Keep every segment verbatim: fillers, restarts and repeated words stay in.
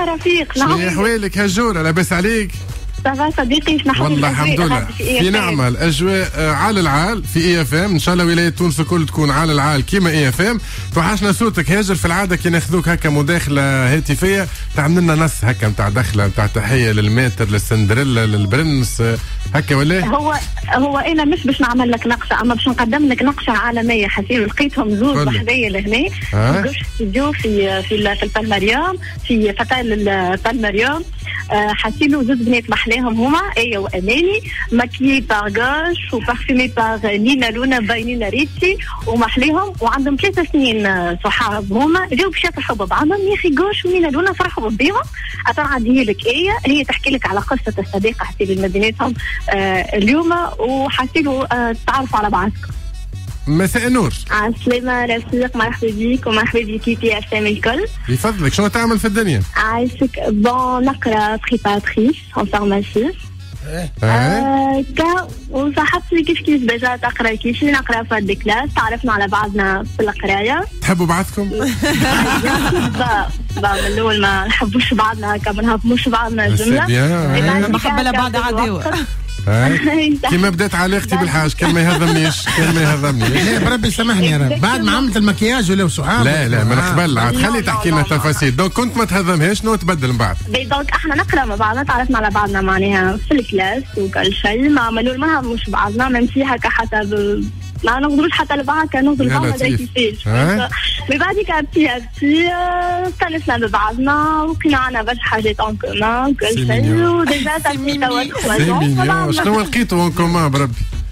رفيق. نعم. شنو احوالك هجوره؟ لاباس عليك؟ صافا صديقي، شنو حوالك؟ والله الحمد لله في نعمه. الاجواء على العال في اي اف ام، ان شاء الله ولايه تونس الكل تكون على العال كيما اي اف ام. توحشنا صوتك هاجر. في العاده كي ناخذوك هكا مداخله هاتفيه تعمل لنا نص هكا نتاع دخله نتاع تحيه للماتر للسندريلا للبرنس هكا ولا؟ هو هو انا مش باش نعمل لك نقشه، اما باش نقدم لك نقشه عالميه. حسين لقيتهم زوج بحذايا لهنا في استوديو في في في البالمريم في فتاة البالمريم. حسيلو زوج بنات محلاهم هما ايه واماني، ماكيي باغ غاش وبارفيمي باغ نينا لونا باينين ريتشي ومحليهم، وعندهم ثلاث سنين صحاب هما. جاو باش يفرحوا ببعضهم يا اخي. غاش ونينا لونا فرحوا بيهم. اتنعدي لك ايه، هي تحكي لك على قصه الصديقه حسيلو اللي ما بيناتهم آه اليوم، وحسيلو آه تعرفوا على بعضكم. مساء النور. عالسلامة رفيق، مرحبا بيك ومرحبا بكيتي أسامي الكل. يفضلك، شنو تعمل في الدنيا؟ عايشك بون نقرا بريباتريس اون فارماسي. اه كا وصاحبتي كيف كيف باجا تقرا كيفي نقرا في هاد الكلاس. تعرفنا على بعضنا في القرايه. تحبوا بعضكم؟ با با من الاول ما نحبوش بعضنا هكا، ما نهضموش بعضنا جمله. محبه لبعض عداوه. كيما بدات علاقتي بالحاج، كان ما يهضمنيش كان ما يهضمنيش. بربي سامحني يا رب. بعد ما عملت المكياج ولا صحاب؟ لا لا من قبل عاد. خلي تحكي لنا تفاصيل. دونك كنت ما تهضمهاش شنو تبدل من بعد؟ دونك احنا نقرا مع بعضنا، تعرفنا على بعضنا معناها في الكلاس وكل شيء. ما عملوا ما هضموش بعضنا، ما نمشي هكا حتى ما نقدروش حتى لبعض، كان نقدر بعض ما كيفاش. من بعد كابتي ابتي استانسنا ببعضنا وكنا عنا برشا حاجات اون كومان كل شيء. وديجا تاكي توا شنو لقيتوا اون كومان بربي؟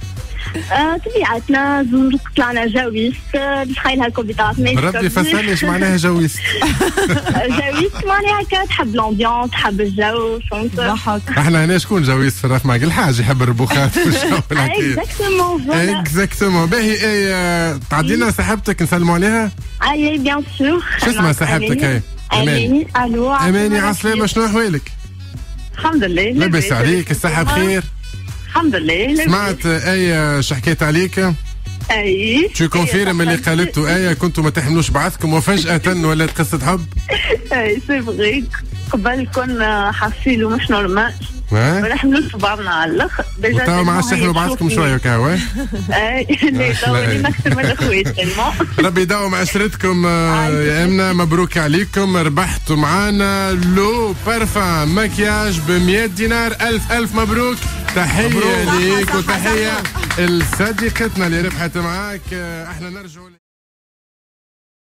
طبيعتنا زوج طلعنا جويس. تخيلها الكمبيوترات بربي فسرني ايش معناها جويس. جويس معناها هكا تحب لومبيونس، تحب الجو، فهمت؟ احنا هنا شكون جويس في الرفماق؟ الحاج يحب الربوخات والجو العكير. اكزاكتومون اكزاكتومون. باهي اي تعدينا صاحبتك نسلموا عليها؟ اي بيان سور. شو اسمها صاحبتك هي؟ اماني. الو اماني عالسلامة، شنو احوالك؟ الحمد لله لاباس عليك؟ الصحة بخير؟ الحمد لله. سمعت آية شحكيت عليك؟ اي شو كونفيرم اللي قالته آية كنتوا ما تحملوش بعضكم وفجأة ولات قصة حب؟ اي سي فغي. قبل كنا حاسين مش نورمال، ما نحملوش بعضنا على الاخر. وتوا ما عادش تحملوا بعضكم شوية وكاو. اي لا توا اكثر من الاخوات. ربي يداوم عشرتكم يا امنه. مبروك عليكم، ربحتوا معانا لو بارفان مكياج ب مية دينار. الف الف مبروك. تحيه ليك وتحيه لصديقتنا اللي ربحت معاك. احنا نرجعوا